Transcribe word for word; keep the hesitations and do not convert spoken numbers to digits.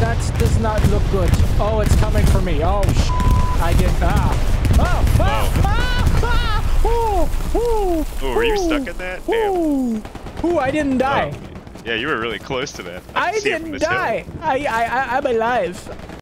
that does not look good. Oh, it's coming for me. Oh, sh I didn't. Ah. Oh, ah, ah, ah. Ooh, ooh, Oh, were you ooh, stuck in that? Damn. Ooh, ooh, I didn't die. Oh, yeah, you were really close to that. I, I, I didn't die. I, I, I, I'm alive.